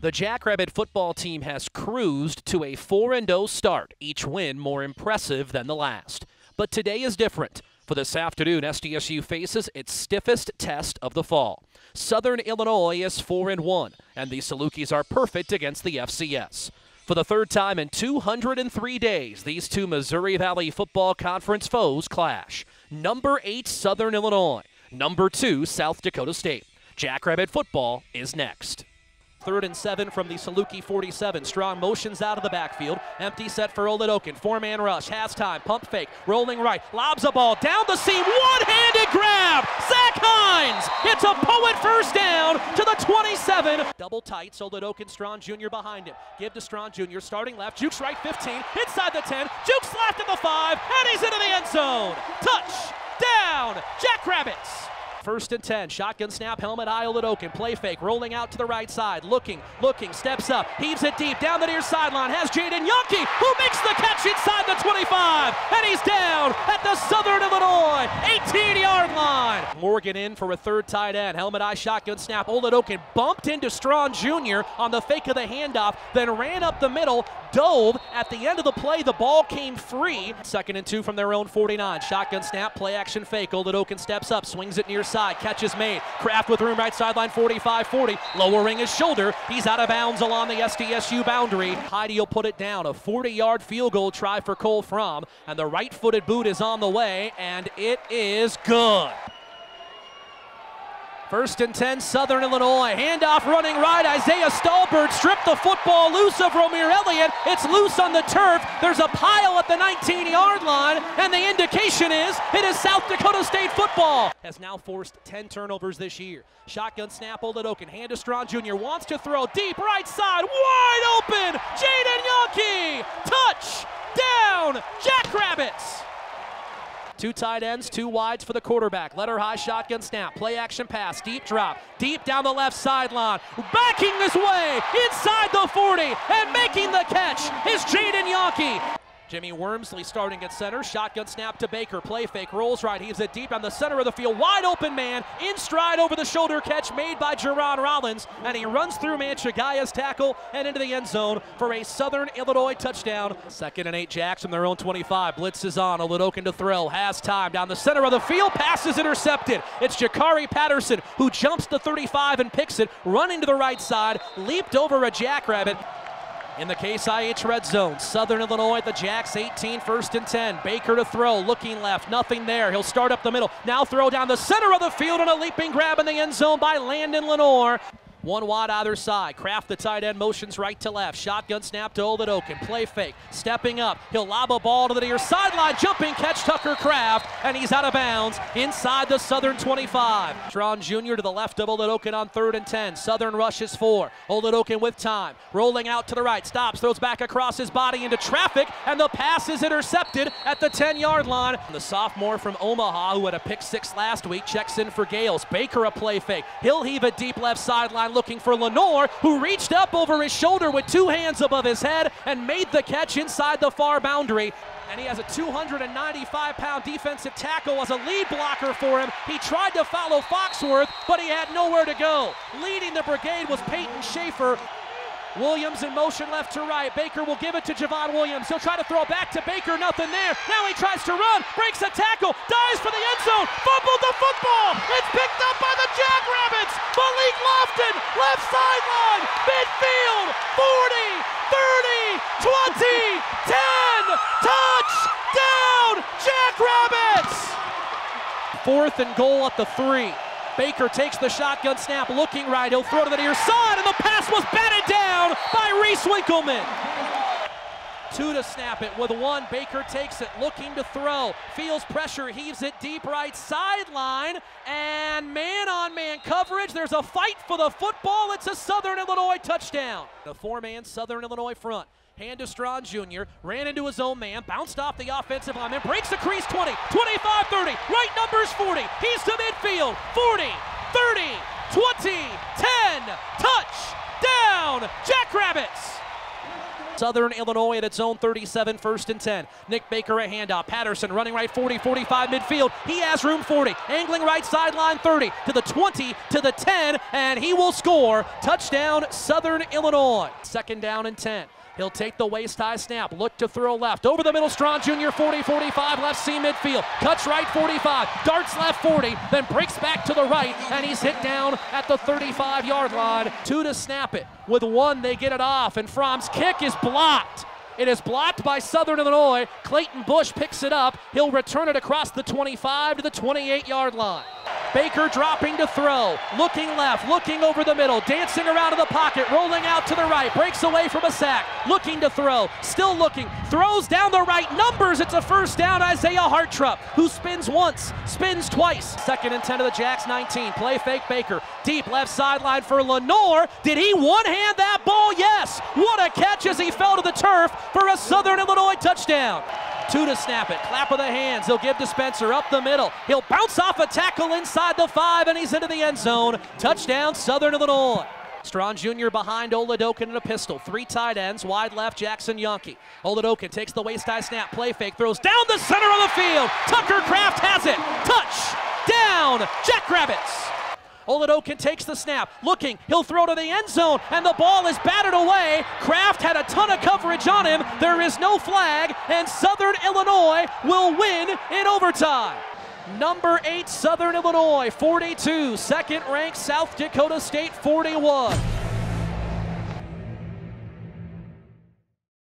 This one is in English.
The Jackrabbit football team has cruised to a 4-0 start, each win more impressive than the last. But today is different. For this afternoon, SDSU faces its stiffest test of the fall. Southern Illinois is 4-1, and the Salukis are perfect against the FCS. For the third time in 203 days, these two Missouri Valley Football Conference foes clash. Number 8 Southern Illinois, number 2 South Dakota State. Jackrabbit football is next. 3rd and 7 from the Saluki 47. Strong motions out of the backfield. Empty set for Oladokun. 4-man rush. Has time. Pump fake. Rolling right. Lobs a ball down the seam. One-handed grab. Zach Hines. It's a Poet first down to the 27. Double tight. Oladokun, Strawn Jr. behind him. Give to Strawn Jr. Starting left. Jukes right 15. Inside the 10. Jukes left at the 5. And he's into the end zone. Touchdown. Jackrabbits. 1st and 10, shotgun snap, helmet high, Oladokun, play fake, rolling out to the right side, looking, steps up, heaves it deep, down the near sideline, has Jaden Yonke, who makes the catch inside the 25, and he's down at the Southern Illinois 18-yard line. Morgan in for a 3rd tight end, helmet high, shotgun snap, Oladokun bumped into Strawn Jr. on the fake of the handoff, then ran up the middle, dove. At the end of the play, the ball came free. 2nd and 2 from their own 49, shotgun snap, play action fake, Oladokun steps up, swings it near side. Catch is made. Kraft with room right sideline 45-40. Lowering his shoulder. He's out of bounds along the SDSU boundary. Heidi will put it down. A 40-yard field goal try for Cole Fromm. And the right-footed boot is on the way, and it is good. 1st and 10, Southern Illinois. Handoff running right. Isaiah Stallbird stripped the football loose of Romir Elliott. It's loose on the turf. There's a pile at the 19-yard line, and the indication is it is South Dakota State football. Has now forced 10 turnovers this year. Shotgun snap, Oladokun. Hand to Strawn Jr. Wants to throw deep right side. Wide open. Jaden Yonke. Touchdown. Jackrabbits. 2 tight ends, 2 wides for the quarterback. Letter high shotgun snap, play action pass, deep drop, deep down the left sideline. Backing his way inside the 40 and making the catch is Jaden Yonke. Jimmy Wormsley starting at center, shotgun snap to Baker, play fake, rolls right, heaves it deep down the center of the field, wide open man, in stride over the shoulder catch made by Jerron Rollins, and he runs through Manchagaya's tackle and into the end zone for a Southern Illinois touchdown. 2nd and 8, Jacks from their own 25, blitz is on, Oladokun to throw, has time, down the center of the field, pass is intercepted. It's Jakari Patterson who jumps to 35 and picks it, running to the right side, leaped over a Jackrabbit. In the Case IH red zone, Southern Illinois at the Jacks 18, 1st and 10. Baker to throw, looking left, nothing there. He'll start up the middle, now throw down the center of the field and a leaping grab in the end zone by Landon Lenore. 1 wide either side. Kraft, the tight end, motions right to left. Shotgun snap to Oladokun. Play fake. Stepping up. He'll lob a ball to the near sideline. Jumping catch, Tucker Kraft. And he's out of bounds inside the Southern 25. Strawn Jr. to the left of Oladokun on 3rd and 10. Southern rushes 4. Oladokun with time. Rolling out to the right. Stops. Throws back across his body into traffic. And the pass is intercepted at the 10-yard line. The sophomore from Omaha, who had a pick 6 last week, checks in for Gales. Baker a play fake. He'll heave a deep left sideline, looking for Lenore, who reached up over his shoulder with 2 hands above his head and made the catch inside the far boundary. And he has a 295-pound defensive tackle as a lead blocker for him. He tried to follow Foxworth, but he had nowhere to go. Leading the brigade was Peyton Schaefer. Williams in motion left to right. Baker will give it to Javon Williams. He'll try to throw back to Baker, nothing there. Now he tries to run, breaks a tackle, dives for the end zone, fumbled the football. It's picked up by the Jackrabbits. Malik Lofton, left sideline, midfield, 40, 30, 20, 10, touchdown, Jackrabbits! 4th and goal at the 3. Baker takes the shotgun snap, looking right. He'll throw to the near side, and the pass was batted down by Reese Winkleman. 2 to snap it with 1. Baker takes it, looking to throw. Feels pressure, heaves it deep right sideline, and man-on-man coverage. There's a fight for the football. It's a Southern Illinois touchdown. The 4-man Southern Illinois front. Hand to Strawn Jr., ran into his own man, bounced off the offensive lineman, breaks the crease 20, 25, 30, right numbers 40, he's to midfield, 40, 30, 20, 10, touchdown, Jackrabbits! Southern Illinois at its own 37, 1st and 10. Nick Baker a handoff. Patterson running right 40, 45 midfield. He has room 40. Angling right sideline 30 to the 20 to the 10, and he will score. Touchdown, Southern Illinois. 2nd down and 10. He'll take the waist-high snap, look to throw left. Over the middle, Strong Jr., 40, 45, left seam midfield. Cuts right, 45, darts left 40, then breaks back to the right, and he's hit down at the 35-yard line. 2 to snap it. With 1, they get it off, and Fromm's kick is blocked. It is blocked by Southern Illinois. Clayton Bush picks it up. He'll return it across the 25 to the 28-yard line. Baker dropping to throw, looking left, looking over the middle, dancing around in the pocket, rolling out to the right, breaks away from a sack, looking to throw, still looking, throws down the right, numbers, it's a 1st down, Isaiah Hartrup, who spins once, spins twice. 2nd and 10 to the Jacks 19, play fake Baker, deep left sideline for Lenore. Did he one-hand that ball? Yes! What a catch as he fell to the turf for a Southern Illinois touchdown. 2 to snap it, clap of the hands, he'll give to Spencer up the middle, he'll bounce off a tackle inside the 5 and he's into the end zone. Touchdown, Southern Illinois. Strong Jr. behind Oladokin in a pistol, 3 tight ends, wide left Jackson Yonke. Oladokin takes the waist-high snap, play fake, throws down the center of the field. Tucker Kraft has it, touchdown, Jackrabbits. Oladokin takes the snap, looking, he'll throw to the end zone, and the ball is batted away. Kraft had a ton of coverage on him. There is no flag, and Southern Illinois will win in overtime. Number 8, Southern Illinois, 42. 2nd ranked South Dakota State, 41.